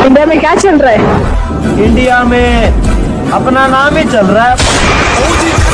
India में क्या चल रहा है? इंडिया में अपना नाम ही चल रहा है।